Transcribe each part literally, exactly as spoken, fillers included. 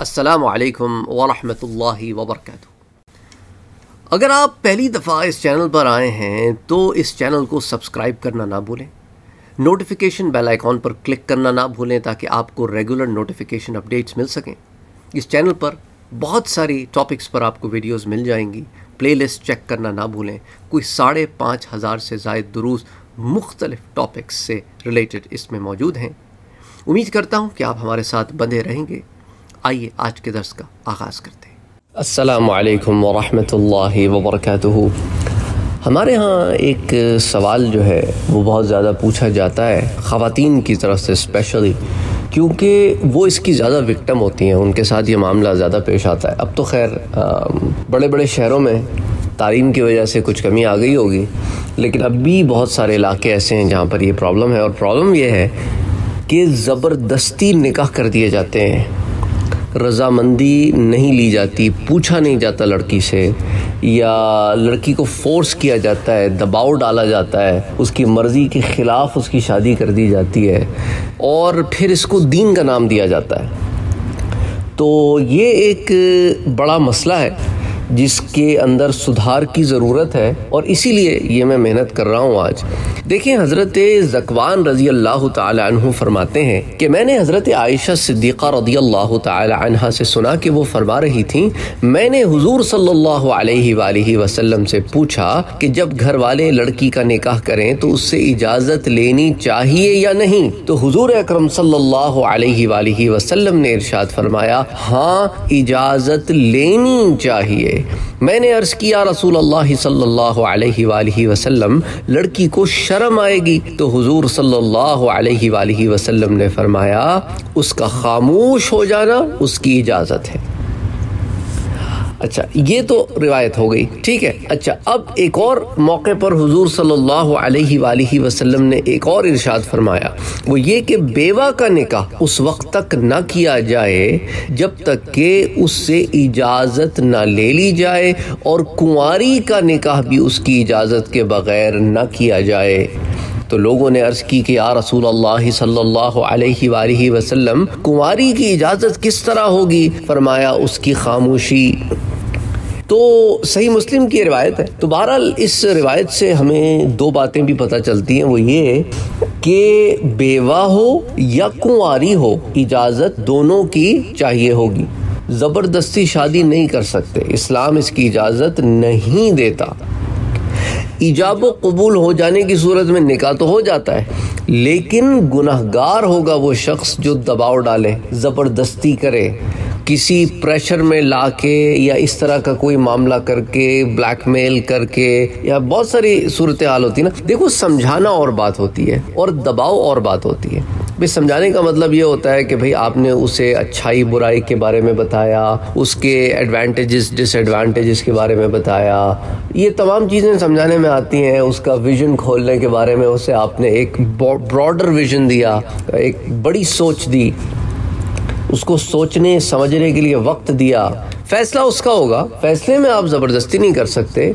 अस्सलामु अलैकुम वरहमतुल्लाहि वबरकातुहू। अगर आप पहली दफ़ा इस चैनल पर आए हैं तो इस चैनल को सब्सक्राइब करना ना भूलें, नोटिफिकेशन बेल आइकॉन पर क्लिक करना ना भूलें ताकि आपको रेगुलर नोटिफिकेशन अपडेट्स मिल सकें। इस चैनल पर बहुत सारी टॉपिक्स पर आपको वीडियोस मिल जाएंगी। प्लेलिस्ट चेक करना ना भूलें। कोई साढ़े पाँच हज़ार से ज़ायद दुरूस मुख्तलिफ टॉपिक्स से रिलेटेड इसमें मौजूद हैं। उम्मीद करता हूँ कि आप हमारे साथ बंधे रहेंगे। आइए आज के दर्स का आगाज़ करते हैं। अस्सलामु अलैकुम वरहमतुल्लाहि वबरकातुहू। हमारे यहाँ एक सवाल जो है वो बहुत ज़्यादा पूछा जाता है ख़वातीन की तरफ से, स्पेशली क्योंकि वो इसकी ज़्यादा विक्टिम होती हैं, उनके साथ ये मामला ज़्यादा पेश आता है। अब तो खैर बड़े बड़े शहरों में तालीम की वजह से कुछ कमी आ गई होगी, लेकिन अब भी बहुत सारे इलाके ऐसे हैं जहाँ पर ये प्रॉब्लम है। और प्रॉब्लम ये है कि ज़बरदस्ती निकाह कर दिए जाते हैं, रज़ामंदी नहीं ली जाती, पूछा नहीं जाता लड़की से, या लड़की को फोर्स किया जाता है, दबाव डाला जाता है, उसकी मर्ज़ी के ख़िलाफ़ उसकी शादी कर दी जाती है और फिर इसको दीन का नाम दिया जाता है। तो ये एक बड़ा मसला है जिसके अंदर सुधार की ज़रूरत है और इसीलिए ये मैं मेहनत कर रहा हूँ आज। देखिए, हज़रत ज़कवान रज़ी अल्लाह ताला अन्हु फरमाते हैं कि मैंने हज़रत आयशा सिद्दीक़ा रज़ी अल्लाह ताला अन्हा से सुना कि वो फरमा रही थीं, मैंने हुज़ूर सल्लल्लाहु अलैहि वालिहि वसल्लम से पूछा कि जब घर वाले लड़की का निकाह करें तो उससे इजाज़त लेनी चाहिए या नहीं। तो हुज़ूर अकरम सल्लल्लाहु अलैहि वालिहि वसल्लम ने इरशाद फरमाया, हाँ, इजाज़त लेनी चाहिए। मैंने अर्ज़ किया, रसूल अल्लाह सल्लल्लाहु अलैहि वालिहि वसल्लम, लड़की को शर्म आएगी? तो हुजूर सल्लल्लाहु अलैहि वालिहि वसल्लम ने फरमाया, उसका खामोश हो जाना उसकी इजाज़त है। अच्छा, ये तो रिवायत हो गई, ठीक है। अच्छा, अब एक और मौके पर हुजूर सल्लल्लाहु अलैहि वालिहि वसल्लम ने एक और इरशाद फरमाया, वो ये कि बेवा का निकाह उस वक्त तक न किया जाए जब तक कि उससे इजाज़त न ले ली जाए, और कुंवारी का निकाह भी उसकी इजाज़त के बग़ैर न किया जाए। तो लोगों ने अर्ज़ की कि या रसूल अल्लाह सल्लल्लाहु अलैहि वालिहि वसल्लम, कुंवारी की इजाज़त किस तरह होगी? फरमाया, उसकी खामोशी। तो सही मुस्लिम की रिवायत है। तो बहरहाल इस रिवायत से हमें दो बातें भी पता चलती हैं, वो ये कि बेवा हो या कुंवारी हो, इजाज़त दोनों की चाहिए होगी। ज़बरदस्ती शादी नहीं कर सकते, इस्लाम इसकी इजाज़त नहीं देता। इजाब व कबूल हो जाने की सूरत में निकाह तो हो जाता है, लेकिन गुनहगार होगा वो शख्स जो दबाव डाले, ज़बरदस्ती करे, किसी प्रेशर में लाके या इस तरह का कोई मामला करके, ब्लैकमेल करके, या बहुत सारी सूरत हाल होती है ना। देखो, समझाना और बात होती है और दबाव और बात होती है। भाई, समझाने का मतलब ये होता है कि भाई आपने उसे अच्छाई बुराई के बारे में बताया, उसके एडवांटेजेस डिसएडवांटेजेस के बारे में बताया, ये तमाम चीज़ें समझाने में आती हैं। उसका विजन खोलने के बारे में उसे आपने एक ब्रॉडर विजन दिया, एक बड़ी सोच दी, उसको सोचने समझने के लिए वक्त दिया। फैसला उसका होगा, फैसले में आप ज़बरदस्ती नहीं कर सकते।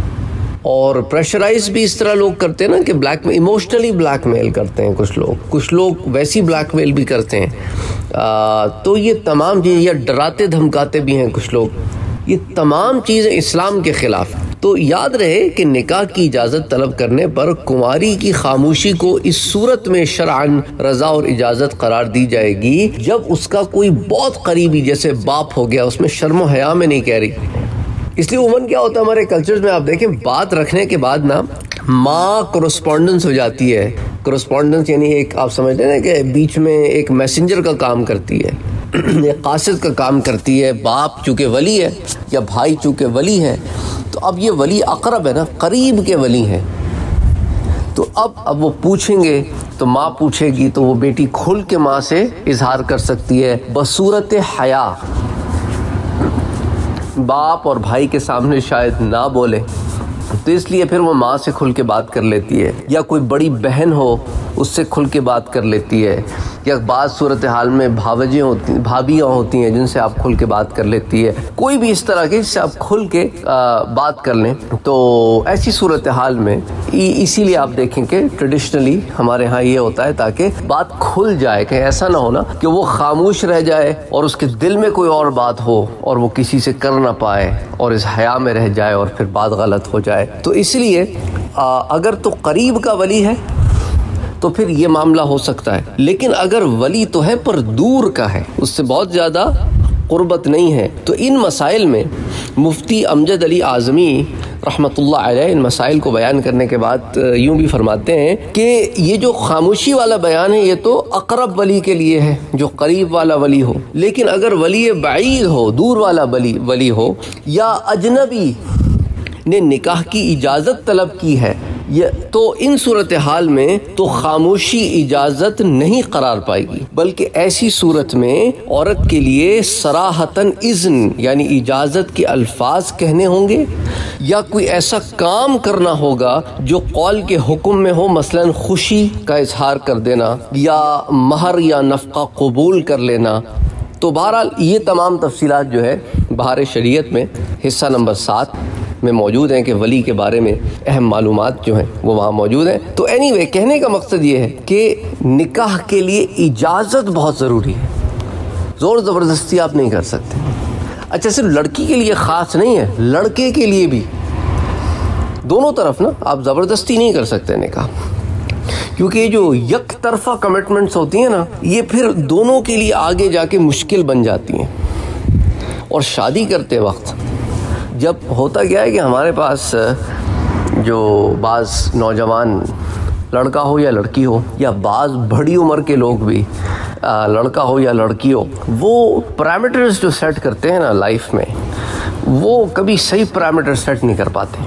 और प्रेशराइज भी इस तरह लोग करते हैं ना कि ब्लैक इमोशनली ब्लैकमेल करते हैं कुछ लोग, कुछ लोग वैसी ब्लैकमेल भी करते हैं। आ, तो ये तमाम चीज़ें, या डराते धमकाते भी हैं कुछ लोग, ये तमाम चीज़ें इस्लाम के ख़िलाफ़। तो याद रहे कि निकाह की इजाज़त तलब करने पर कुंवारी की खामोशी को इस सूरत में शरअन रज़ा और इजाज़त करार दी जाएगी जब उसका कोई बहुत करीबी, जैसे बाप हो गया, उसमें शर्म हया में नहीं कह रही। इसलिए उमन क्या होता है हमारे कल्चर्स में, आप देखें, बात रखने के बाद ना माँ कोरेस्पोंडेंस हो जाती है। कोरेस्पोंडेंस यानी एक, आप समझते हैं ना कि बीच में एक मैसेंजर का काम करती है, एक कासिद का काम करती है। बाप चूँकि वली है या भाई चूँकि वली है, तो अब ये वली अकरब है ना, करीब के वली हैं। तो अब अब वो पूछेंगे तो माँ पूछेगी तो वो बेटी खुल के माँ से इजहार कर सकती है बसूरत हया। बाप और भाई के सामने शायद ना बोले, तो इसलिए फिर वो माँ से खुल के बात कर लेती है। या कोई बड़ी बहन हो, उससे खुल के बात कर लेती है, या बाज़ सूरत हाल में भावजें होती भाभियाँ होती हैं जिनसे आप खुल के बात कर लेती है, कोई भी इस तरह के जिससे आप खुल के आ, बात कर लें। तो ऐसी सूरत हाल में इसीलिए आप देखें कि ट्रेडिशनली हमारे यहाँ ये होता है ताकि बात खुल जाए, कहीं ऐसा ना हो ना कि वो खामोश रह जाए और उसके दिल में कोई और बात हो और वो किसी से कर ना पाए और इस हया में रह जाए और फिर बात गलत हो जाए। तो इसलिए अगर तो करीब का वली है तो फिर ये मामला हो सकता है, लेकिन अगर वली तो है पर दूर का है, उससे बहुत ज़्यादा क़ुर्बत नहीं है, तो इन मसाइल में मुफ्ती अमजद अली आज़मी रहमतुल्लाह अलैह इन मसाइल को बयान करने के बाद यूँ भी फरमाते हैं कि ये जो खामोशी वाला बयान है ये तो अक़रब वली के लिए है, जो करीब वाला वली हो, लेकिन अगर वली बाईद हो, दूर वाला वली वली हो, या अजनबी ने निकाह की इजाज़त तलब की है, ये तो इन सूरत हाल में तो खामोशी इजाज़त नहीं करार पाएगी, बल्कि ऐसी सूरत में औरत के लिए सराहतन इज़्न यानी इजाज़त के अल्फाज कहने होंगे, या कोई ऐसा काम करना होगा जो कौल के हुक्म में हो, मसलन खुशी का इजहार कर देना या महर या नफ़क़ा कबूल कर लेना। तो बहरहाल ये तमाम तफसीलात जो है बहार शरीयत में हिस्सा नंबर सात में मौजूद हैं कि वली के बारे में अहम मालूमात जो हैं वो वहाँ मौजूद हैं। तो एनीवे कहने का मकसद ये है कि निकाह के लिए इजाज़त बहुत ज़रूरी है, ज़ोर ज़बरदस्ती आप नहीं कर सकते। अच्छा, सिर्फ लड़की के लिए ख़ास नहीं है, लड़के के लिए भी, दोनों तरफ ना आप ज़बरदस्ती नहीं कर सकते निकाह, क्योंकि ये जो यक तरफ़ा कमिटमेंट्स होती हैं ना, ये फिर दोनों के लिए आगे जाके मुश्किल बन जाती हैं। और शादी करते वक्त जब होता क्या है कि हमारे पास जो बाज़ नौजवान लड़का हो या लड़की हो, या बाज़ बड़ी उम्र के लोग भी लड़का हो या लड़की हो, वो पैरामीटर्स जो सेट करते हैं ना लाइफ में, वो कभी सही पैरामीटर सेट नहीं कर पाते।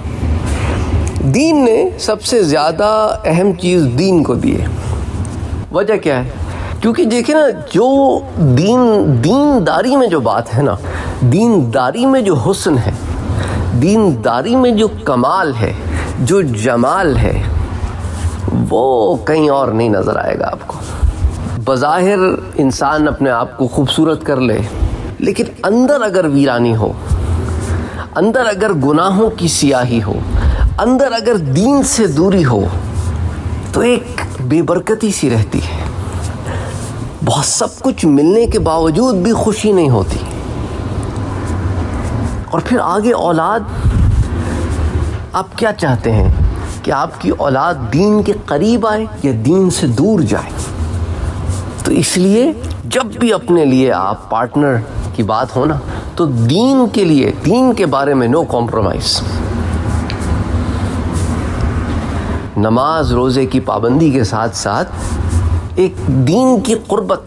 दीन ने सबसे ज़्यादा अहम चीज़ दीन को दी है। वजह क्या है? क्योंकि देखिए ना, जो दीन दीनदारी में जो बात है ना, दीनदारी में जो हुस्न है, दीनदारी में जो कमाल है, जो जमाल है, वो कहीं और नहीं नज़र आएगा आपको। बज़ाहिर इंसान अपने आप को खूबसूरत कर ले, लेकिन अंदर अगर वीरानी हो, अंदर अगर गुनाहों की सियाही हो, अंदर अगर दीन से दूरी हो, तो एक बेबरकती सी रहती है। बहुत सब कुछ मिलने के बावजूद भी खुशी नहीं होती। और फिर आगे औलाद, आप क्या चाहते हैं कि आपकी औलाद दीन के करीब आए या दीन से दूर जाए? तो इसलिए जब भी अपने लिए आप पार्टनर की बात हो ना, तो दीन के लिए, दीन के बारे में नो कॉम्प्रोमाइज़। नमाज रोज़े की पाबंदी के साथ साथ एक दीन की क़ुर्बत,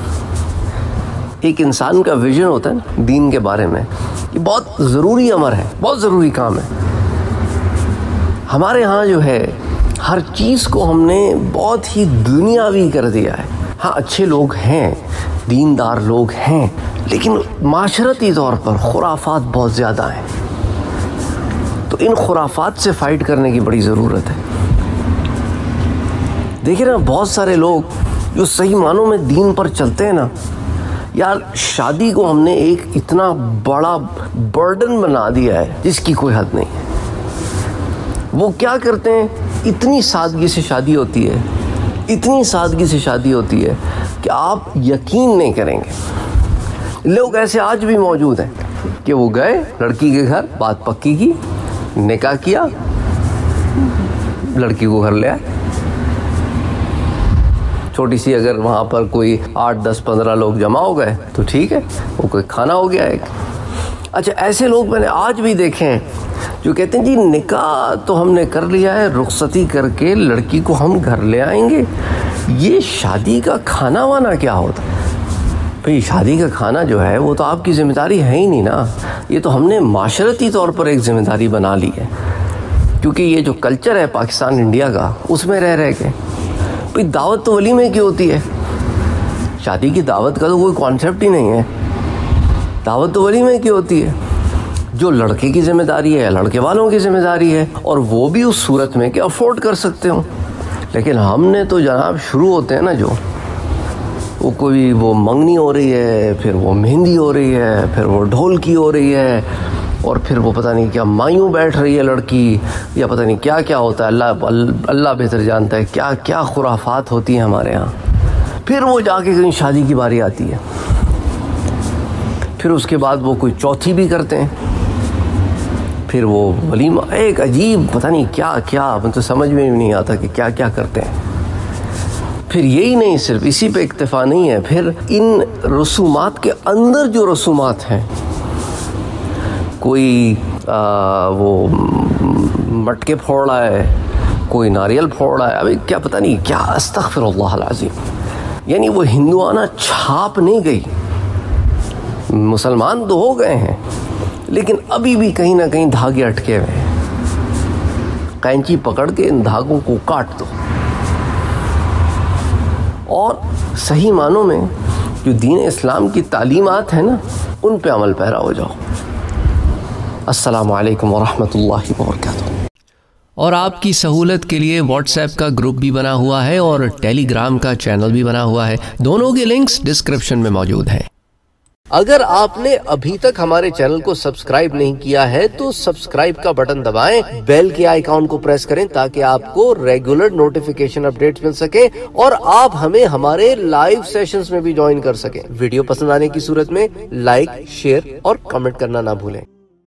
एक इंसान का विजन होता है ना दीन के बारे में, ये बहुत ज़रूरी अमर है, बहुत ज़रूरी काम है। हमारे यहाँ जो है हर चीज़ को हमने बहुत ही दुनियावी कर दिया है। हाँ, अच्छे लोग हैं, दीनदार लोग हैं, लेकिन माशरती तौर पर खुराफात बहुत ज़्यादा हैं। तो इन खुराफात से फ़ाइट करने की बड़ी ज़रूरत है। देखिए ना, बहुत सारे लोग जो सही मानों में दीन पर चलते हैं ना, यार शादी को हमने एक इतना बड़ा बर्डन बना दिया है जिसकी कोई हद नहीं है। वो क्या करते हैं, इतनी सादगी से शादी होती है, इतनी सादगी से शादी होती है कि आप यकीन नहीं करेंगे। लोग ऐसे आज भी मौजूद हैं कि वो गए लड़की के घर, बात पक्की की, निकाह किया, लड़की को घर ले आए। छोटी सी अगर वहाँ पर कोई आठ दस पंद्रह लोग जमा हो गए तो ठीक है, वो कोई खाना हो गया एक। अच्छा, ऐसे लोग मैंने आज भी देखे हैं जो कहते हैं जी निकाह तो हमने कर लिया है, रुखसती करके लड़की को हम घर ले आएंगे। ये शादी का खाना वाना क्या होता है भाई? शादी का खाना जो है वो तो आपकी ज़िम्मेदारी है ही नहीं ना, ये तो हमने माशरती तौर पर एक ज़िम्मेदारी बना ली है। क्योंकि ये जो कल्चर है पाकिस्तान इंडिया का, उसमें रह रह के भाई दावत तो वली में की होती है, शादी की दावत का तो कोई कॉन्सेप्ट ही नहीं है। दावत तो वली में की होती है, जो लड़के की जिम्मेदारी है, लड़के वालों की जिम्मेदारी है, और वो भी उस सूरत में कि अफोर्ड कर सकते हो। लेकिन हमने तो जनाब शुरू होते हैं ना जो, वो कोई वो मंगनी हो रही है, फिर वो मेहंदी हो रही है, फिर वो ढोलकी हो रही है, और फिर वो पता नहीं क्या मायूं बैठ रही है लड़की, या पता नहीं क्या क्या होता है, अल्लाह अल्लाह बेहतर जानता है क्या क्या खुराफात होती हैं हमारे यहाँ। फिर वो जाके कहीं शादी की बारी आती है, फिर उसके बाद वो कोई चौथी भी करते हैं, फिर वो वलीमा, एक अजीब पता नहीं क्या क्या, मतलब समझ में भी नहीं आता कि क्या क्या करते हैं। फिर यही नहीं, सिर्फ इसी पे इक्तफा नहीं है, फिर इन रसूमात के अंदर जो रसूमात हैं, कोई आ, वो मटके फोड़ रहा है, कोई नारियल फोड़ रहा है, अभी क्या पता नहीं क्या, अस्तगफिरुल्लाह अज़ीम। यानी वो हिंदुआना छाप नहीं गई, मुसलमान तो हो गए हैं लेकिन अभी भी कहीं ना कहीं धागे अटके हुए हैं। कैंची पकड़ के इन धागों को काट दो और सही मानों में जो दीन इस्लाम की तालीमात है ना, उन पे अमल पैरा हो जाओ। अस्सलामु अलैकुम वरहमतुल्लाहि वबरकातुहू। और आपकी सहूलत के लिए व्हाट्सएप का ग्रुप भी बना हुआ है और टेलीग्राम का चैनल भी बना हुआ है, दोनों के लिंक्स डिस्क्रिप्शन में मौजूद हैं। अगर आपने अभी तक हमारे चैनल को सब्सक्राइब नहीं किया है तो सब्सक्राइब का बटन दबाएं, बेल के आइकॉन को प्रेस करें ताकि आपको रेगुलर नोटिफिकेशन अपडेट्स मिल सके और आप हमें हमारे लाइव सेशंस में भी ज्वाइन कर सकें। वीडियो पसंद आने की सूरत में लाइक, शेयर और कमेंट करना ना भूलें।